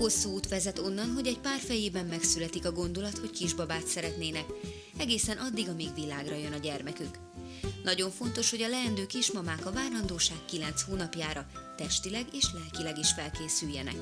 Hosszú út vezet onnan, hogy egy pár fejében megszületik a gondolat, hogy kisbabát szeretnének, egészen addig, amíg világra jön a gyermekük. Nagyon fontos, hogy a leendő kismamák a várandóság 9 hónapjára testileg és lelkileg is felkészüljenek.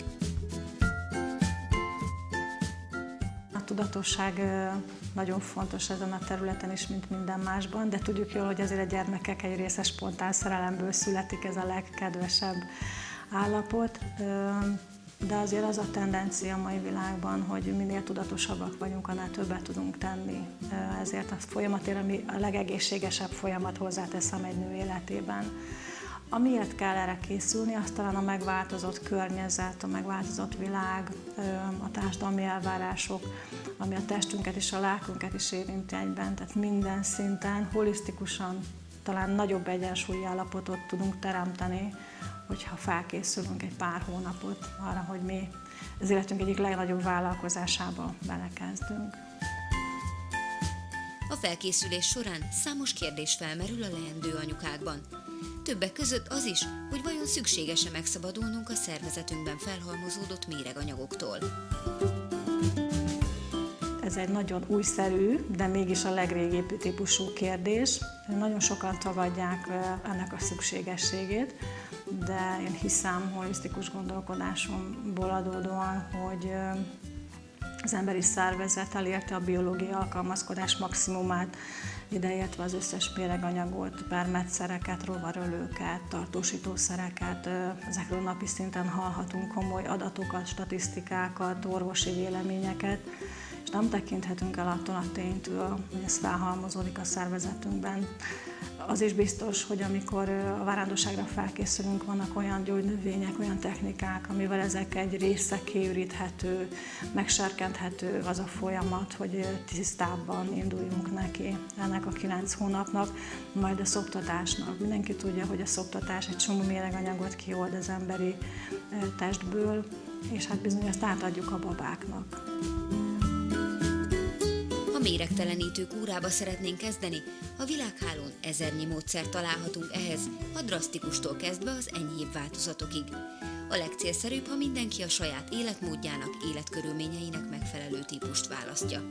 A tudatosság nagyon fontos ezen a területen is, mint minden másban, de tudjuk jól, hogy azért a gyermekek egy része spontán szerelemből születik, ez a legkedvesebb állapot. De azért az a tendencia a mai világban, hogy minél tudatosabbak vagyunk, annál többet tudunk tenni. Ezért a folyamatért, ami a legegészségesebb folyamat, hozzáteszem egy nő életében. Amiért kell erre készülni, az talán a megváltozott környezet, a megváltozott világ, a társadalmi elvárások, ami a testünket és a lelkünket is érinti egyben, tehát minden szinten, holisztikusan talán nagyobb egyensúlyi állapotot tudunk teremteni, hogyha felkészülünk egy pár hónapot arra, hogy mi az életünk egyik legnagyobb vállalkozásába belekezdünk. A felkészülés során számos kérdés felmerül a leendő anyukákban. Többek között az is, hogy vajon szükséges-e megszabadulnunk a szervezetünkben felhalmozódott méreganyagoktól. Ez egy nagyon újszerű, de mégis a legrégibb típusú kérdés. Nagyon sokan tagadják ennek a szükségességét, de én hiszem holisztikus gondolkodásomból adódóan, hogy az emberi szervezet elérte a biológiai alkalmazkodás maximumát, ideértve az összes méreganyagot, permetszereket, rovarölőket, tartósítószereket. Ezekről napi szinten hallhatunk komoly adatokat, statisztikákat, orvosi véleményeket, és nem tekinthetünk el attól a ténytől, hogy ez felhalmozódik a szervezetünkben. Az is biztos, hogy amikor a várandóságra felkészülünk, vannak olyan gyógynövények, olyan technikák, amivel ezek egy része kiüríthető, megserkenthető az a folyamat, hogy tisztábban induljunk neki ennek a 9 hónapnak, majd a szoptatásnak. Mindenki tudja, hogy a szoptatás egy csomó méreganyagot kiold az emberi testből, és hát bizony azt átadjuk a babáknak. Ha méregtelenítő kúrába szeretnénk kezdeni, a világhálón ezernyi módszert találhatunk ehhez, a drasztikustól kezdve az enyhébb változatokig. A legcélszerűbb, ha mindenki a saját életmódjának, életkörülményeinek megfelelő típust választja.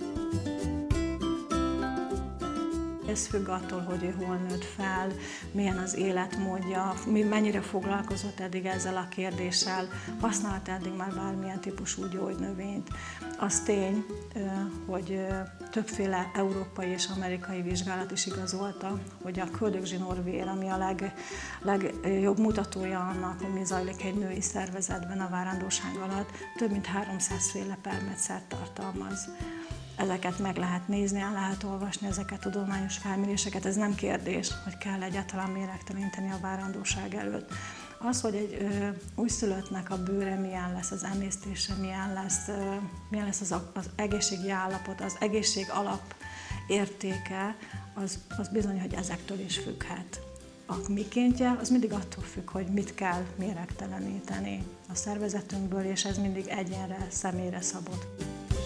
Ez függ attól, hogy ő hol nőtt fel, milyen az életmódja, mennyire foglalkozott eddig ezzel a kérdéssel, használt eddig már bármilyen típusú gyógynövényt. Az tény, hogy többféle európai és amerikai vizsgálat is igazolta, hogy a köldögzsinórvér, ami a legjobb mutatója annak, hogy mi zajlik egy női szervezetben a várandóság alatt, több mint 300 féle permetszert tartalmaz. Ezeket meg lehet nézni, el lehet olvasni, ezeket a tudományos felméréseket, ez nem kérdés, hogy kell egyáltalán méregteleníteni a várandóság előtt. Az, hogy egy újszülöttnek a bőre milyen lesz, az emésztése milyen lesz az egészségi állapot, az egészség alap értéke, az bizony, hogy ezektől is függhet. A mikéntje az mindig attól függ, hogy mit kell méregteleníteni a szervezetünkből, és ez mindig egyénre, személyre szabott.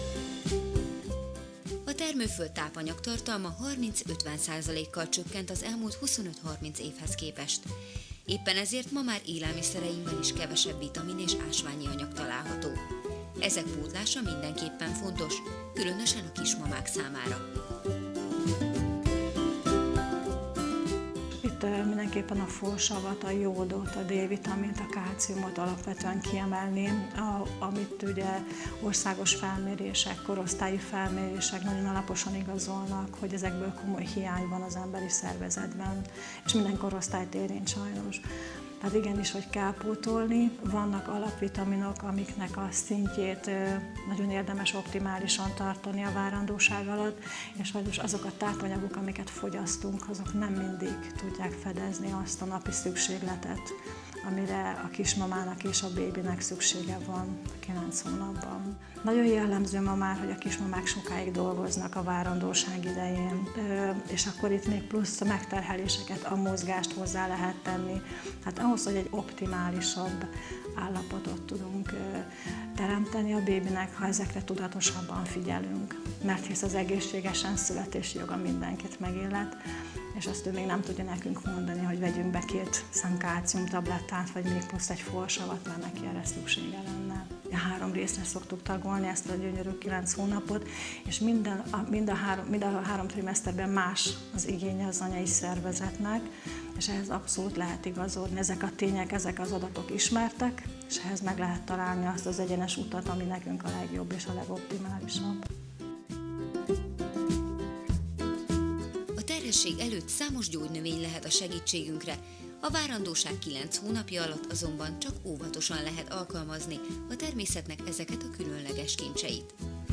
A termőföld tápanyagtartalma 30-50%-kal csökkent az elmúlt 25-30 évhez képest. Éppen ezért ma már élelmiszereinkben is kevesebb vitamin és ásványi anyag található. Ezek pótlása mindenképpen fontos, különösen a kismamák számára. Itt mindenképpen a folsavat, a jódot, a D-vitamint, a kálciumot alapvetően kiemelném, amit ugye országos felmérések, korosztályi felmérések nagyon alaposan igazolnak, hogy ezekből komoly hiány van az emberi szervezetben, és minden korosztályt érint sajnos. Tehát igenis, hogy kell pótolni, vannak alapvitaminok, amiknek a szintjét nagyon érdemes optimálisan tartani a várandóság alatt, és sajnos azok a tápanyagok, amiket fogyasztunk, azok nem mindig tudják fedezni azt a napi szükségletet, amire a kismamának és a bébinek szüksége van a 9 hónapban. Nagyon jellemző ma már, hogy a kismamák sokáig dolgoznak a várandóság idején, és akkor itt még plusz megterheléseket, a mozgást hozzá lehet tenni. Hát ahhoz, hogy egy optimálisabb állapotot tudunk teremteni a bébinek, ha ezekre tudatosabban figyelünk. Mert hisz az egészségesen születési joga mindenkit megillet, és azt ő még nem tudja nekünk mondani, hogy vegyünk be 2 szem kálciumtablettát, vagy még plusz egy folsavat, mert neki erre szüksége lenne. 3 részre szoktuk tagolni ezt a gyönyörű 9 hónapot, és mind a három trimeszterben más az igénye az anyai szervezetnek, és ehhez abszolút lehet igazodni. Ezek a tények, ezek az adatok ismertek, és ehhez meg lehet találni azt az egyenes utat, ami nekünk a legjobb és a legoptimálisabb. A terhesség előtt számos gyógynövény lehet a segítségünkre, a várandóság 9 hónapja alatt azonban csak óvatosan lehet alkalmazni a természetnek ezeket a különleges kincseit.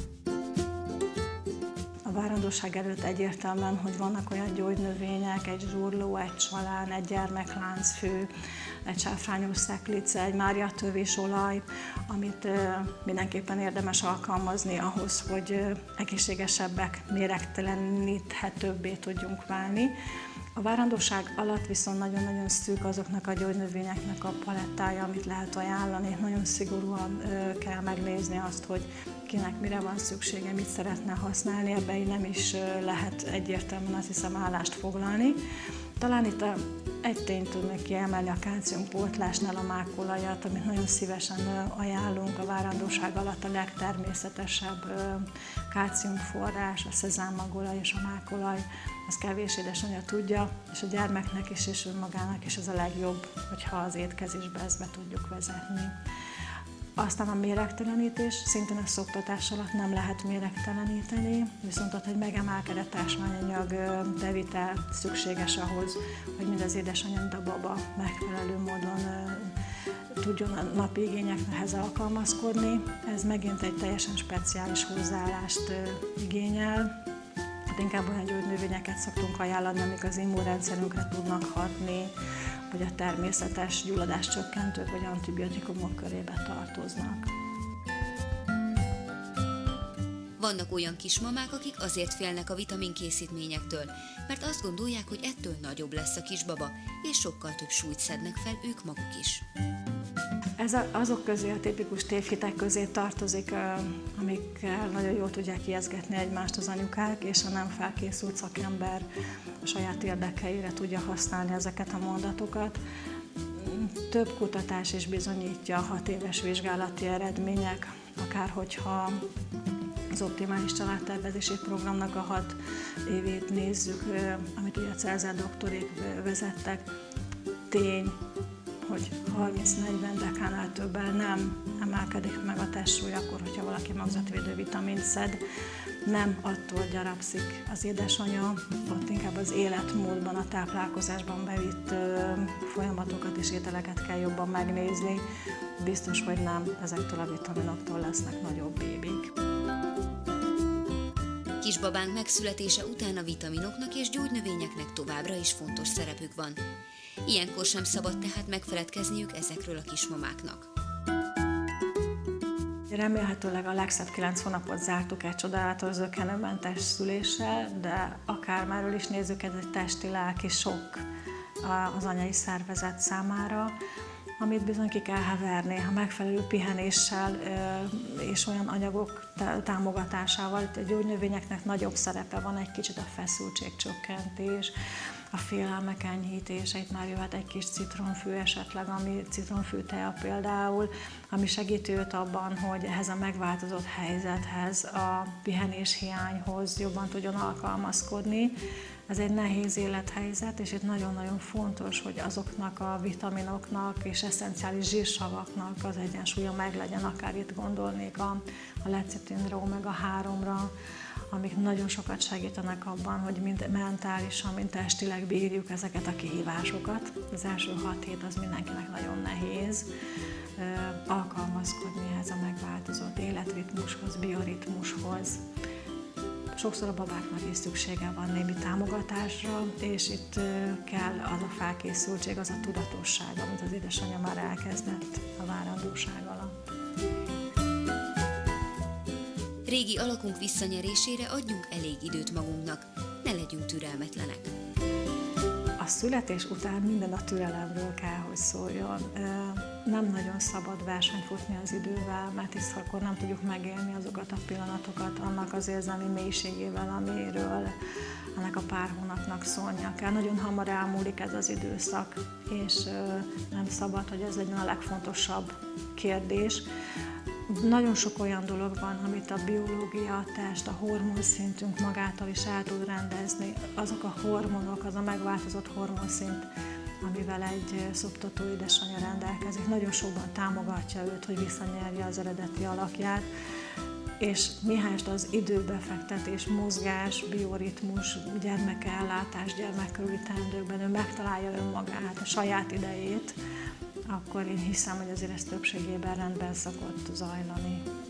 A várandóság előtt egyértelműen, hogy vannak olyan gyógynövények, egy zsurló, egy csalán, egy gyermekláncfű, egy sáfrányos szeklice, egy máriatövés olaj, amit mindenképpen érdemes alkalmazni ahhoz, hogy egészségesebbek, méregteleníthetőbbé tudjunk válni. A várandóság alatt viszont nagyon-nagyon szűk azoknak a gyógynövényeknek a palettája, amit lehet ajánlani. Nagyon szigorúan kell megnézni azt, hogy kinek mire van szüksége, mit szeretne használni, ebben nem is lehet egyértelműen, azt hiszem, állást foglalni. Talán itt egy tényt tudnék kiemelni a kálciumpótlásnál, a mákolajat, amit nagyon szívesen ajánlunk a várandóság alatt, a legtermészetesebb kálciumforrás, a szezámmagolaj és a mákolaj, az kevés édesanyja tudja, és a gyermeknek is és önmagának is az a legjobb, hogyha az étkezésbe ezt be tudjuk vezetni. Aztán a méregtelenítés, szintén a szoktatás alatt nem lehet méregteleníteni, viszont ott egy megemelkedett ásványanyag bevitel szükséges ahhoz, hogy mind az édesanyja, mind a baba megfelelő módon tudjon a napi igényekhez alkalmazkodni. Ez megint egy teljesen speciális hozzáállást igényel. Hát inkább olyan gyógynövényeket szoktunk ajánlani, amik az immunrendszerünkre tudnak hatni, vagy a természetes gyulladáscsökkentők vagy antibiotikumok körébe tartoznak. Vannak olyan kismamák, akik azért félnek a vitaminkészítményektől, mert azt gondolják, hogy ettől nagyobb lesz a kisbaba, és sokkal több súlyt szednek fel ők maguk is. Ez azok közé, a tipikus tévhitek közé tartozik, amikkel nagyon jól tudják ijesztgetni egymást az anyukák, és a nem felkészült szakember a saját érdekeire tudja használni ezeket a mondatokat. Több kutatás is bizonyítja, 6 éves vizsgálati eredmények, akár hogyha az optimális családtervezési programnak a 6 évét nézzük, amit ugye a Celzer doktorék vezettek, tény, hogy 30-40 dekánál többel nem emelkedik meg a testsúly, akkor, hogyha valaki magzatvédő vitamint szed, nem attól gyarapszik az édesanyja, ott inkább az életmódban, a táplálkozásban bevitt folyamatokat és ételeket kell jobban megnézni. Biztos, hogy nem ezektől a vitaminoktól lesznek nagyobb bébik. Kisbabánk megszületése után a vitaminoknak és gyógynövényeknek továbbra is fontos szerepük van. Ilyenkor sem szabad tehát megfeledkezniük ezekről a kismamáknak. Remélhetőleg a legszebb 9 hónapot zártuk egy csodálatos zökkenőmentes szüléssel, de akármáról is nézzük, ez egy testi-lelki sokk az anyai szervezet számára, amit bizony ki kell heverni a megfelelő pihenéssel és olyan anyagok támogatásával. A gyógynövényeknek nagyobb szerepe van, egy kicsit a feszültségcsökkentés, a félelmek enyhítése, itt már jöhet egy kis citronfű esetleg, ami citronfűtea például, ami segíti őt abban, hogy ehhez a megváltozott helyzethez, a pihenés hiányhoz jobban tudjon alkalmazkodni. Ez egy nehéz élethelyzet, és itt nagyon-nagyon fontos, hogy azoknak a vitaminoknak és eszenciális zsírsavaknak az egyensúlya meglegyen, akár itt gondolnék a lecitinre, omega-3-ra, amik nagyon sokat segítenek abban, hogy mind mentálisan, mind testileg bírjuk ezeket a kihívásokat. Az első 6 hét az mindenkinek nagyon nehéz alkalmazkodni ehhez a megváltozott életritmushoz, bioritmushoz. Sokszor a babáknak is szüksége van némi támogatásra, és itt kell az a felkészültség, az a tudatosság, amit az édesanyja már elkezdett a várandóság alatt. Régi alakunk visszanyerésére adjunk elég időt magunknak, ne legyünk türelmetlenek. A születés után minden a türelemről kell, hogy szóljon. Nem nagyon szabad versenyt futni az idővel, mert hisz akkor nem tudjuk megélni azokat a pillanatokat annak az érzelmi mélységével, amiről ennek a pár hónapnak szólnia kell. Nagyon hamar elmúlik ez az időszak, és nem szabad, hogy ez legyen a legfontosabb kérdés. nagyon sok olyan dolog van, amit a biológia, a test, a hormonszintünk magától is el tud rendezni. Azok a hormonok, az a megváltozott hormonszint, amivel egy szoptató édesanyja rendelkezik, nagyon sokban támogatja őt, hogy visszanyerje az eredeti alakját, és mihelyest az időbefektetés, mozgás, bioritmus, gyermekellátás, gyermekkörüli teendőkben ő megtalálja önmagát, a saját idejét, akkor én hiszem, hogy azért ez többségében rendben szokott zajlani.